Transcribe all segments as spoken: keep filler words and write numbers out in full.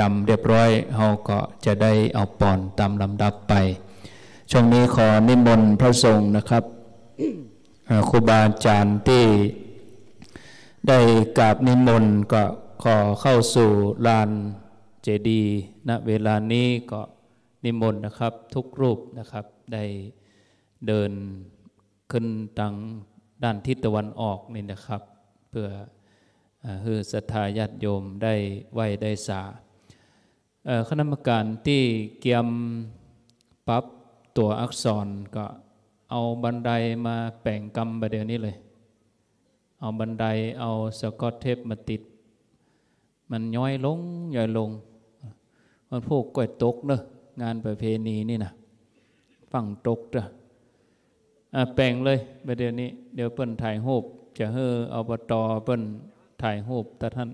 รรมเรียบร้อยเราก็จะได้เอาปอนตามลำดับไปช่วงนี้ขอนิมนต์พระสงฆ์นะครับครูบาอาจารย์ที่ได้กราบนิมนต์ก็ขอเข้าสู่ลานเจดีย์ณเวลานี้ก็นิมนต์นะครับทุกรูปนะครับได้เดินขึ้นทางด้านทิศตะวันออกนี่นะครับเพื่อให้ศรัทธาญาติโยมได้ไหว้ได้สาคณะกรรมการที่เกี่ยมปรับตัวอักษรก็เอาบันไดมาแป่งกำประเดี๋ยวนี้เลยเอาบันไดเอาสกอตเทปมาติดมันย้อยลงย้อยลงมันพวกก๋วยตกเนอะงานประเพณีนี่นะฝั่งตกเด้อแป่งเลยประเดี๋ยวนี้เดี๋ยวเปิ้นถ่ายรูปจะเฮอเอาปตอเปิ้นถ่ายรูปแต่ท่าน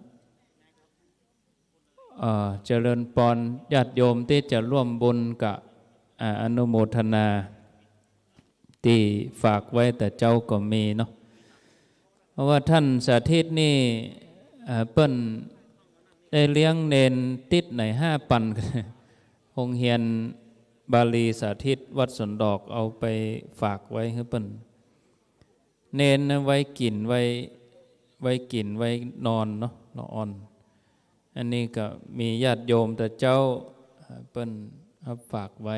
เจริญปอนญาติโยมที่จะร่วมบุญกับอนุโมทนาที่ฝากไว้แต่เจ้าก็มีเนาะเพราะว่าท่านสาธิตนี่เปิ้นได้เลี้ยงเนนติดในห้าปันโรงเรียนบาลีสาธิตวัดสนดอกเอาไปฝากไว้ให้เปิ้นเนนไว้กินไว้ไว้กินไว้นอนเนาะนอนอันนี้ก็มีญาติโยมแต่เจ้าเปิ้นเอาฝากไว้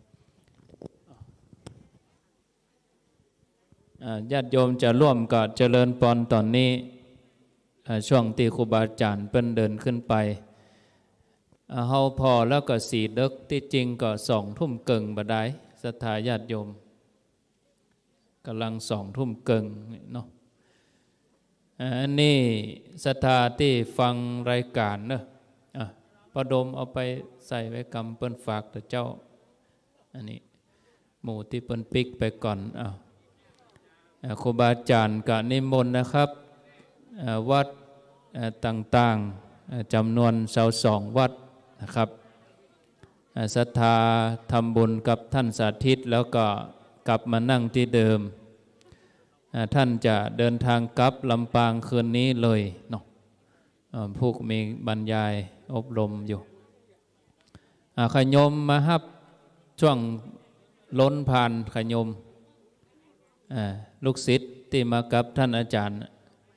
ญาติโยมจะร่วมกับเจริญปอนตอนนี้ช่วงที่ครูบาอาจารย์เปิ้นเดินขึ้นไปเฮาพอแล้วก็สีเดึกที่จริงก็สองทุ่มเกิงบ่ได้ศรัทธาญาติโยมกำลังสองทุ่มเกิงเนาะอันนี้ศรัทธาที่ฟังรายการเนอะประดมเอาไปใส่ไว้กำเปิ้นฝากแต่เจ้าอันนี้หมู่ที่เปิ้นปิกไปก่อนอ้าวครูบาอาจารย์ก็นิมนต์นะครับวัดต่างๆจำนวนเสาสองวัดนะครับศรัทธาทำบุญกับท่านสาธิตแล้วก็กลับมานั่งที่เดิมท่านจะเดินทางกลับลำปางคืนนี้เลยเนาะผู้มีบรรยายอบรมอยู่ขยมมาฮับช่วงล้นผ่านขยมลูกศิษย์ที่มากับท่านอาจารย์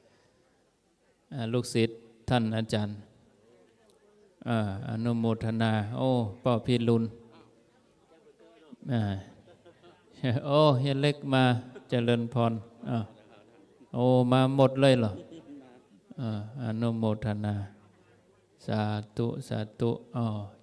ลูกศิษย์ท่านอาจารย์อนุโมทนาโอ้ป้าพิรุณโอ้เฮียเล็กมาเจริญพรโอ้มาหมดเลยเหรออนุโมทนาสาธุสาธุอ๋อ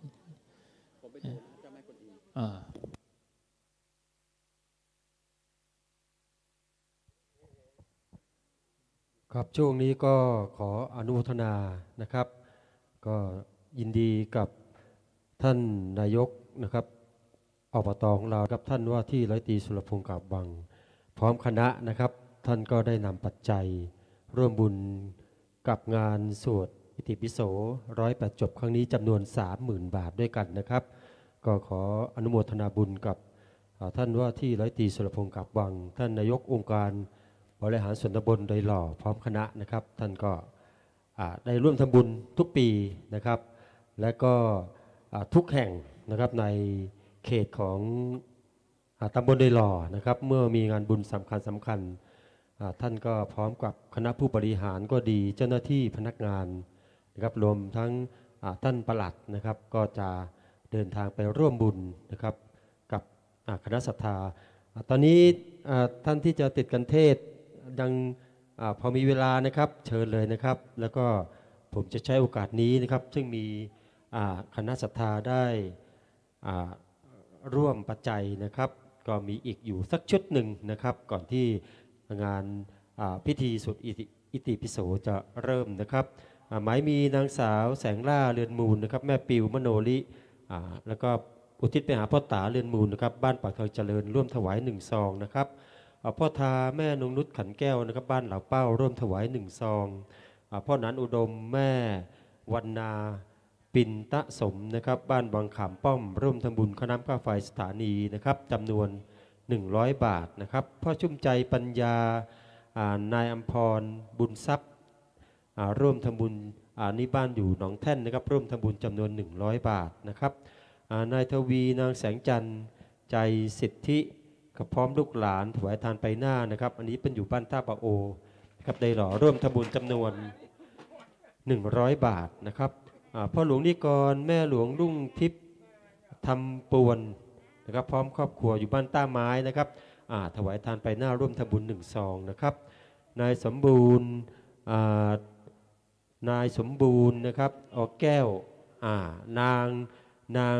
ครับช่วงนี้ก็ขออนุโมทนานะครับก็ยินดีกับท่านนายกนะครับอบต.ของเราครับท่านว่าที่ร้อยตรีสุรพงษ์กาบวังพร้อมคณะนะครับท่านก็ได้นำปัจจัยร่วมบุญกับงานสวดอิติปิโสร้อยแปดจบครั้งนี้จำนวน สามหมื่น บาทด้วยกันนะครับก็ขออนุโมทนาบุญกับท่านว่าที่ร้อยตรีสุรพงษ์กาบวังท่านนายกองค์การบริหารส่วนตำบลโดยหล่อพร้อมคณะนะครับท่านก็ได้ร่วมทำบุญทุกปีนะครับและก็ทุกแห่งนะครับในเขตของตำบลโดยหล่อนะครับเมื่อมีงานบุญสำคัญสำคัญท่านก็พร้อมกับคณะผู้บริหารก็ดีเจ้าหน้าที่พนักงานนะครับรวมทั้งท่านปลัดนะครับก็จะเดินทางไปร่วมบุญนะครับกับคณะศรัทธาตอนนี้ท่านที่จะติดกันเทศยังพอมีเวลานะครับเชิญเลยนะครับแล้วก็ผมจะใช้โอกาสนี้นะครับซึ่งมีคณะศรัทธาได้ร่วมปัจจัยนะครับก็มีอีกอยู่สักชุดหนึ่งนะครับก่อนที่งานพิธีสวดอิติปิโสจะเริ่มนะครับหมายมีนางสาวแสงล่าเรือนมูลนะครับแม่ปิวมโนลิแล้วก็อุทิศไปหาพ่อตาเรือนมูลนะครับบ้านปากทองเจริญร่วมถวายหนึ่งซองนะครับพ่อทาแม่นงนุชขันแก้วนะครับบ้านเหล่าเป้าร่วมถวายหนึ่งซองพ่อนันอุดมแม่วันนาปินตะสมนะครับบ้านบางขามป้อมร่วมทำบุญค่าน้ำค่าไฟสถานีนะครับจำนวนหนึ่งร้อยบาทนะครับพ่อชุ่มใจปัญญานายอัมพรบุญทรัพย์ร่วมทำบุญอ่านี่บ้านอยู่หนองแท่นนะครับร่วมทำบุญจำนวนหนึ่งร้อยบาทนะครับนายทวีนางแสงจันทร์ใจสิทธิกับพร้อมลูกหลานถวายทานไปหน้านะครับอันนี้เป็นอยู่บ้านท่าปะโอครับได้หล่อร่วมทำบุญจำนวนหนึ่งร้อยบาทนะครับพ่อหลวงนิกรแม่หลวงรุ่งทิพย์ทำปวนนะครับพร้อมครอบครัวอยู่บ้านต้าไม้นะครับถวายทานไปหน้าร่วมทำบุญหนึ่งซองนะครับนายสมบูรณ์นายสมบูรณ์นะครับออกแก้วนางนาง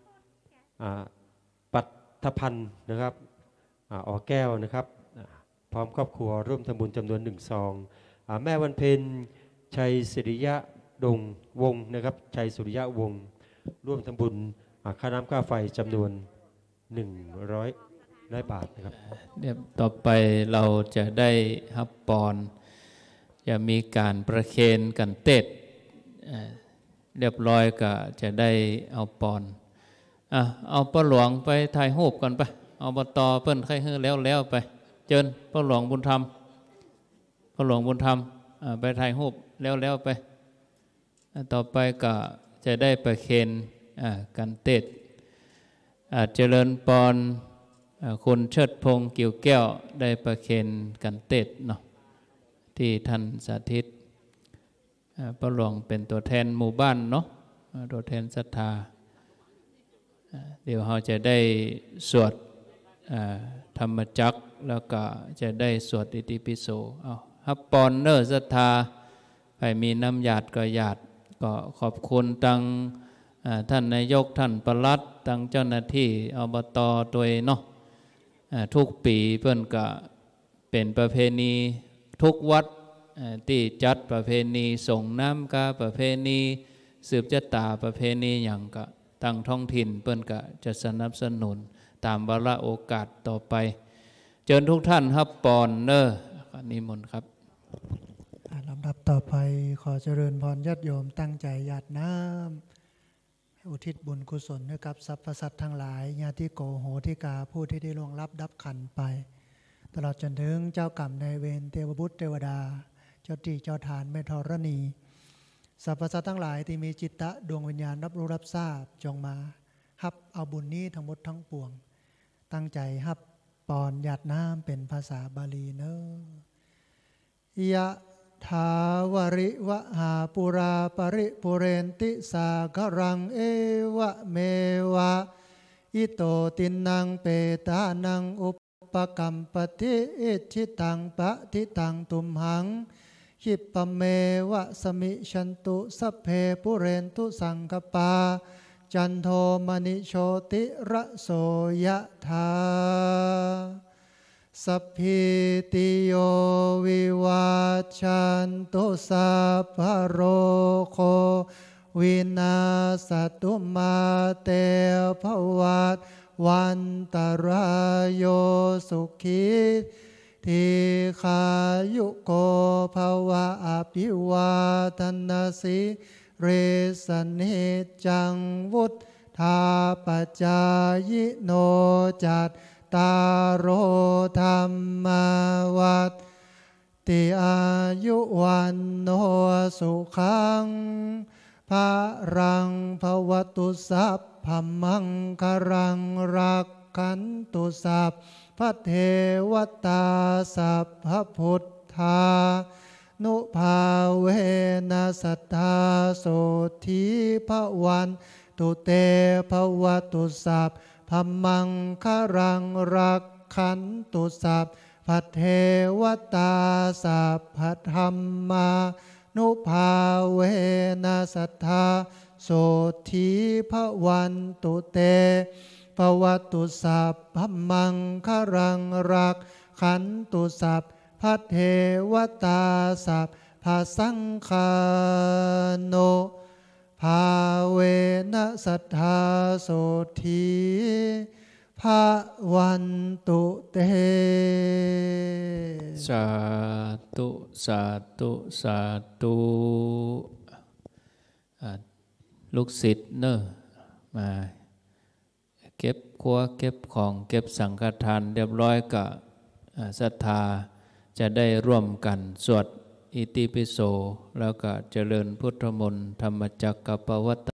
ปัทพันธ์นะครับออกแก้วนะครับพร้อมครอบครัวร่วมทำบุญจำนวนหนึ่งซองแม่วันเพ็ญชัยสิริยะดงวงนะครับชัยสุริยะวงร่วมทำบุญค่าน้ำค่าไฟจำนวนหนึ่งร้อยบาทนะครับเดี๋ยวต่อไปเราจะได้ฮับปอนจะมีการประเคนกันเต็ดเรียบร้อยก็จะได้เอาปอนอ่ะเอาป้าหลวงไปถ่ายรูปกันไปเอาบตเปิ้นใครเฮือแล้วแล้วไปเจิญป้าหลวงบุญธรรมป้าหลวงบุญธรรมไปถ่ายรูปแล้วแล้วไปต่อไปก็จะได้ประเคนกันเต็ดเจริญปอนคุณเชิดพงศ์กิ่วแก้วได้ประเคนกันเต็ดเนาะที่ท่านสาธิตป้าหลวงเป็นตัวแทนหมู่บ้านเนาะตัวแทนศรัทธาเดี๋ยวเราจะได้สวดธรรมจักรแล้วก็จะได้สวดอิติปิโสเอาฮับปอนเนอร์ศรัทธาไปมีน้ำหยาดก็หยาดก็ขอบคุณตั้งท่านนายกท่านปลัดตั้งเจ้าหน้าที่อบตตัวเนาะทุกปีเพื่อนก็เป็นประเพณีทุกวัดที่จัดประเพณีส่งน้ำกาประเพณีสืบชะตาประเพณีอย่างก็ตั้งท้องถิ่นเพื่อนก็จะสนับสนุนตามวาระโอกาสต่อไปเชิญทุกท่านฮับปอนเนอร์นิมนต์ครับลำดับต่อไปขอเจริญพรญาติโยมตั้งใจหยาดน้ำอุทิศบุญกุศลให้กับสรรพสัตว์ทั้งหลายญาติโกโหติกาผู้ที่ได้ล่วงลับดับขันไปตลอดจนถึงเจ้ากรรมนายเวรเทวบุตรเทวดาเจ้าที่เจ้าทานแม่ธรณีสรรพสัตว์ทั้งหลายที่มีจิตตะดวงวิญญาณรับรู้รับทราบจงมาฮับเอาบุญนี้ทั้งหมดทั้งปวงตั้งใจฮับปอนหยาดน้ำเป็นภาษาบาลีเนอยะทาวริวะหาปุราปริปุเรนติสาครังเอวะเมวะอิโตตินังเปตานังอุปกัมปติอิชิตังปะทิตังตุมหังหิปะเมวะสมิชันตุสัพเพปุเรนตุสังคปาจันโทมณิโชติระโสยะธาสัพพิติโยวิวัชชันตุสัพพะโรโควินาศตุมาเตภวัตวันตรายโยสุขีทีขายุโกภวะอภิวาทนาสิเรสเนจังวุฒธาปจายโนจัตตารโอธรรมวัฏติอายุวันโนสุขังภะรังภวตุสัพพมังครังรักขันตุสัพพะเทวตาสัพพะพุทธานุภาเวนัสตตาโสธีภวันตุเตภวตุสัพพมังครังรักขันตุสัพพะเทวตาสัพพะธรรมานุภาเวนัสตตาโสธีภวันตุเตภวตุสัพพมังครังรักขันตุสัพพะเทวตาสัพพะสังฆาโนภาเวนะสัทธาโสธีภะวันตุเตสาธุสาธุสาธุลูกศิษย์เนอะมาเก็บครัวเก็บของเก็บสังฆทานเรียบร้อยกับศรัทธาจะได้ร่วมกันสวดอิติปิโสแล้วก็เจริญพุทธมนต์ธรรมจักรกับปวัตต